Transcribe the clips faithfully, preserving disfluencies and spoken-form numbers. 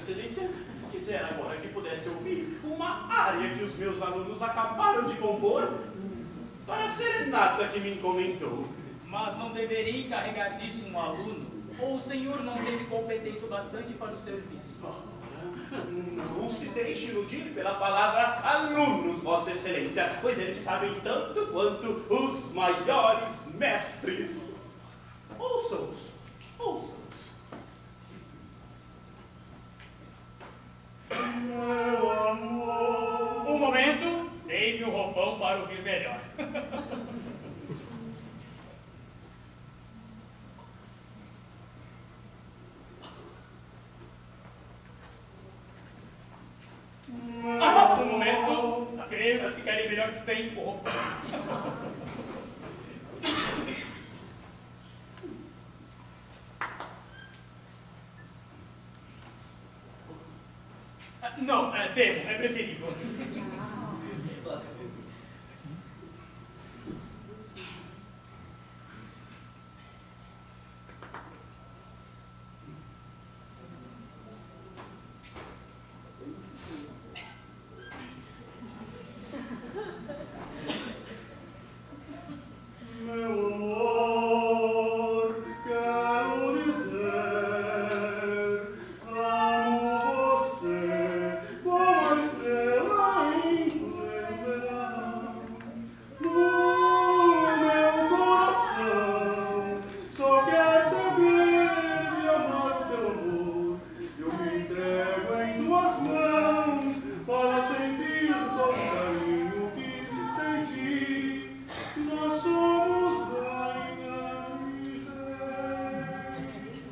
Excelência, quisera agora que pudesse ouvir uma área que os meus alunos acabaram de compor para a serenata que me encomendou. Mas não deveria encarregar disso um aluno? Ou o senhor não teve competência bastante para o serviço? Não se deixe iludir pela palavra alunos, Vossa Excelência, pois eles sabem tanto quanto os maiores mestres. Ouçam-os, ouçam-os. Meu amor. Um momento, dei-me o roupão para ouvir melhor. Ah, um momento, creio que ficaria melhor sem o roupão. Não, é, devo, é preferível. Meu amor, quero dizer, amo você como a estrela em pleno verão. No meu coração só quer saber de amar o teu amor. Eu me entrego em tuas mãos para sentir todo o carinho que senti. Nós somos rainha e rei.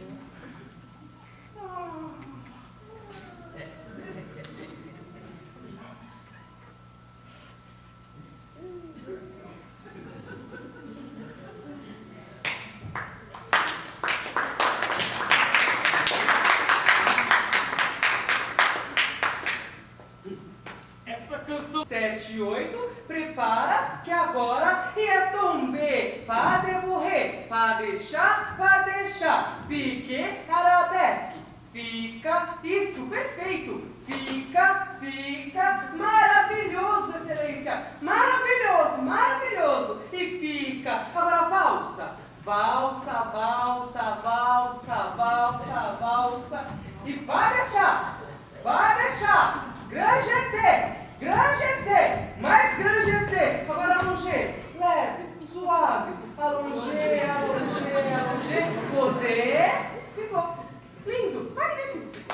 Essa canção... Sete e oito, prepara que agora é tom B, pá de burré, pá deixar, pá deixar, pique, arabesque, fica, isso, perfeito, fica, fica, maravilhoso, excelência, maravilhoso, maravilhoso, e fica, agora valsa, valsa, valsa, valsa, valsa, valsa, e pá deixar, pá deixar, grande Grande, mais grande, agora alongé, leve, suave, alongé, alongé, alongé, você ficou lindo, magnífico.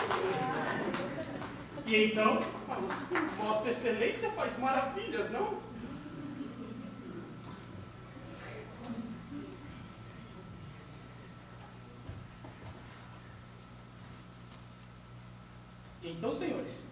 E então, Vossa Excelência faz maravilhas, não? Então, senhores,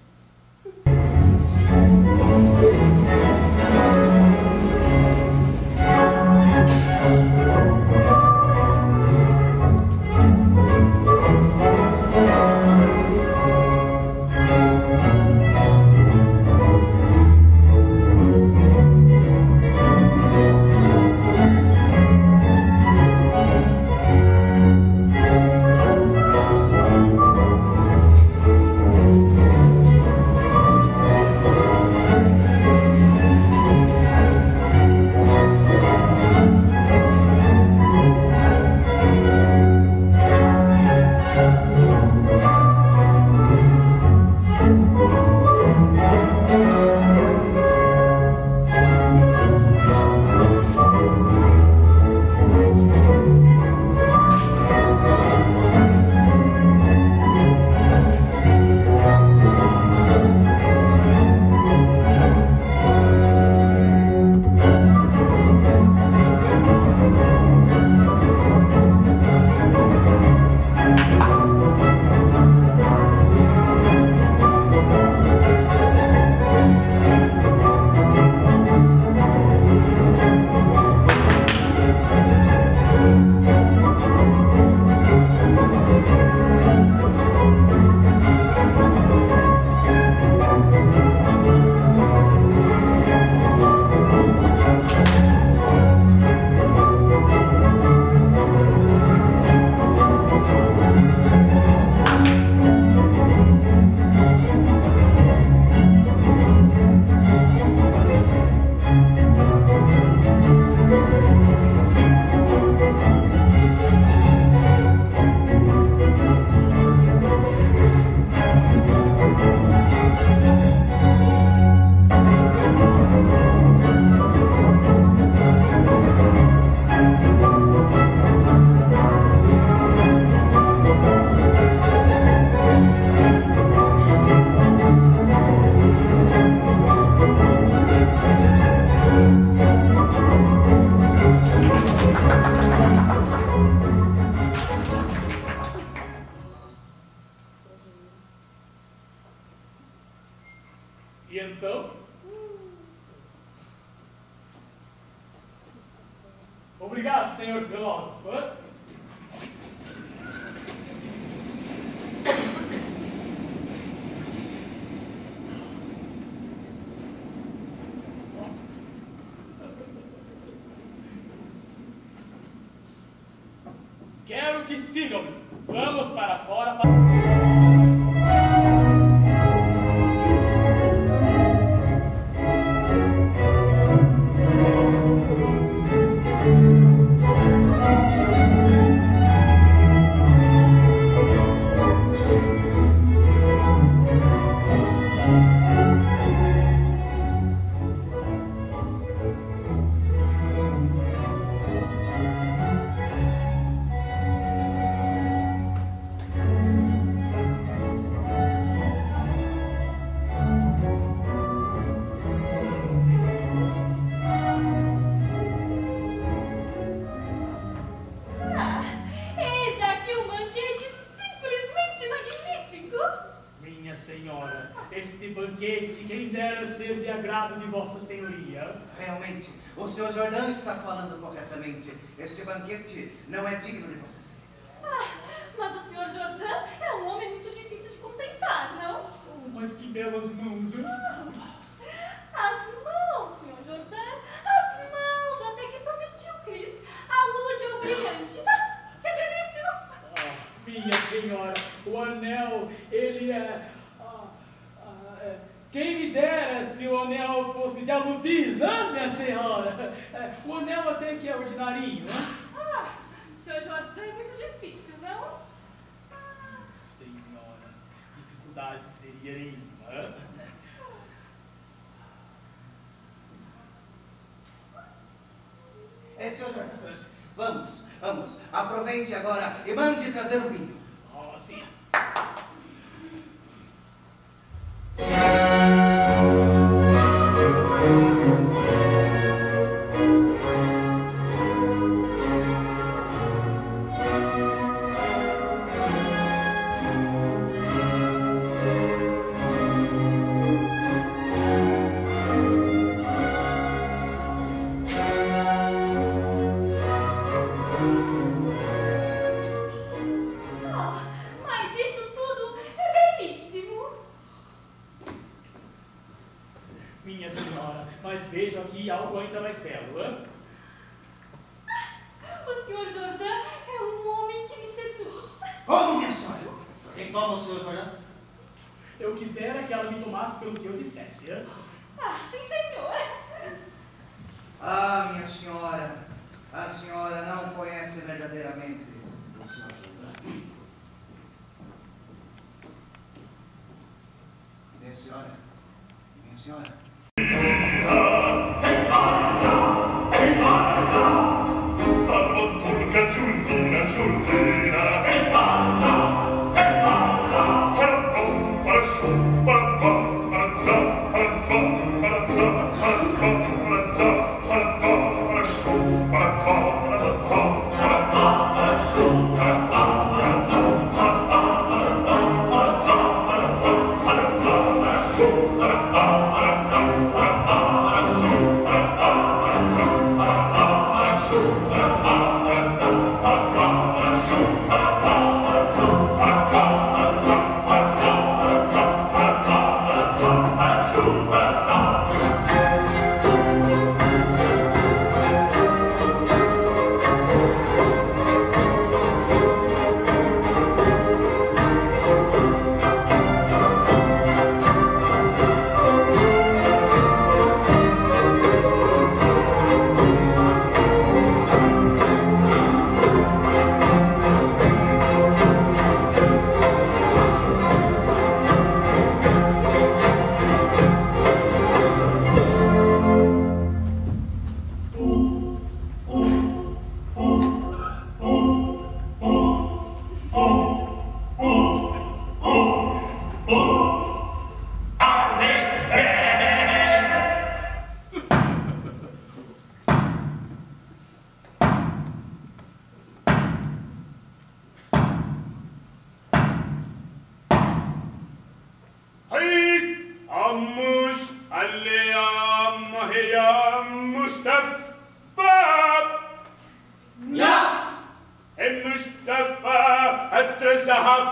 E então? Obrigado, senhor filósofo. Hã? Quero que sigam-me. Vamos para fora para... O senhor Jordão está falando corretamente. Este banquete não é digno de Vossa Excelência. Ah, mas o senhor Jordão é um homem muito difícil de contentar, não? Oh, mas que belas mãos, hein? As mãos, senhor Jordão, as mãos, até que são medíocres. A lua é brilhante, tá? É belíssimo. Ah, minha senhora, o anel, ele é... Quem me dera se o anel fosse de alutiz, hein, minha senhora? O anel até que é ordinarinho, né? Ah, senhor Jordão é muito difícil, não? Ah. Senhora, dificuldade seria nenhuma. É, senhor Jordão, vamos, vamos, aproveite agora e mande trazer o vinho. Oh, sim. Ah!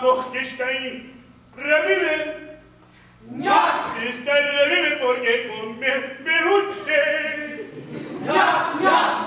porque está en revive. Ñac. Está en revive porque con me, me usted. Ñac, ñac.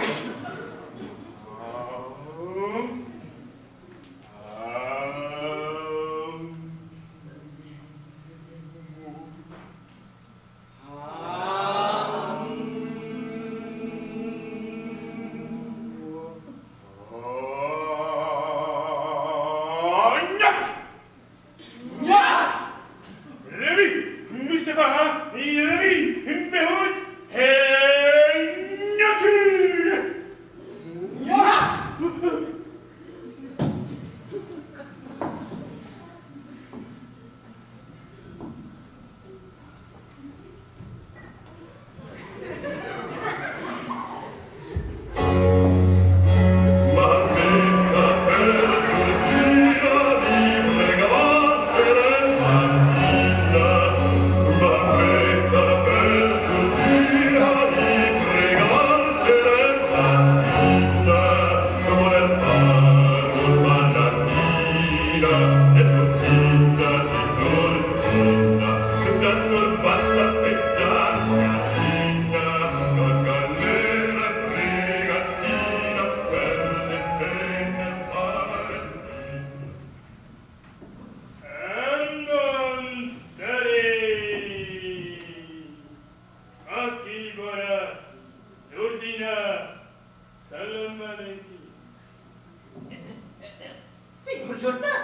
Signor Jourdain!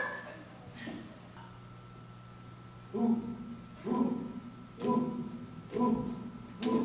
Uh, uh, uh, uh, uh.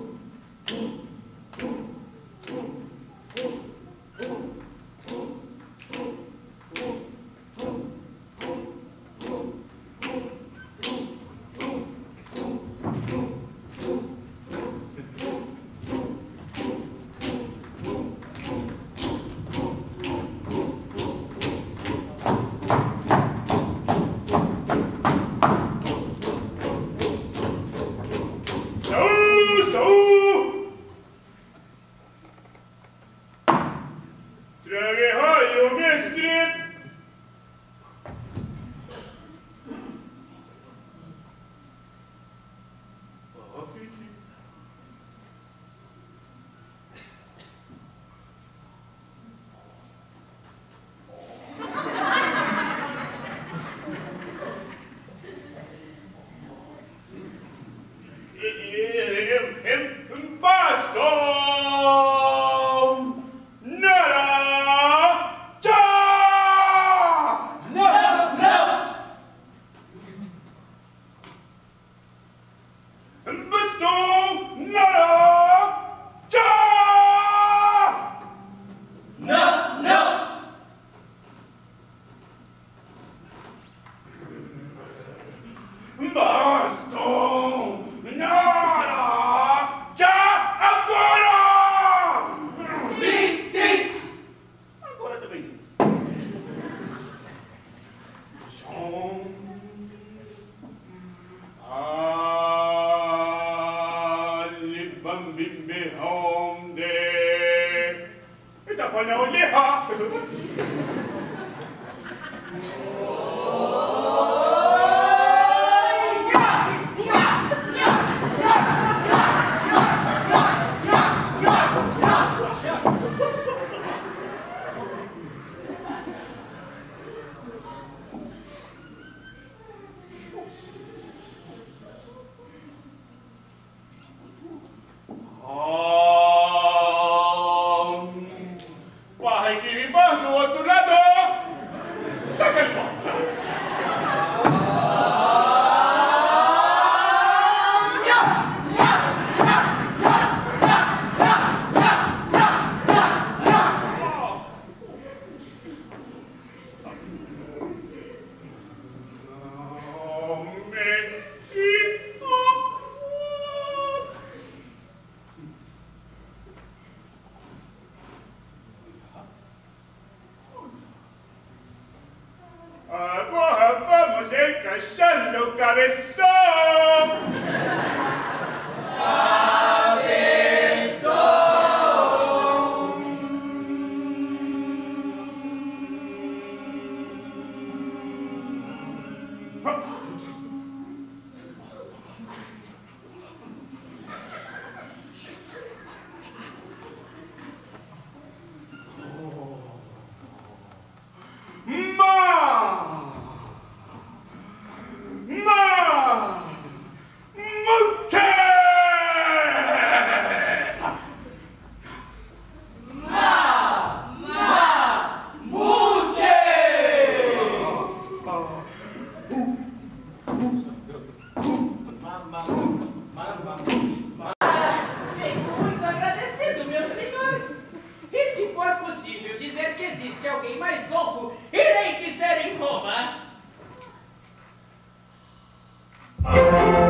Irei dizer em Roma.